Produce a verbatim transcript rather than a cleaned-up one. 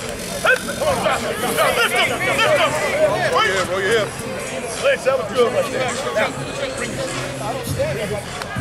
Lift him! Lift him! Roll your hip, roll your hip. Lynch, that was good right there. I don't stand here.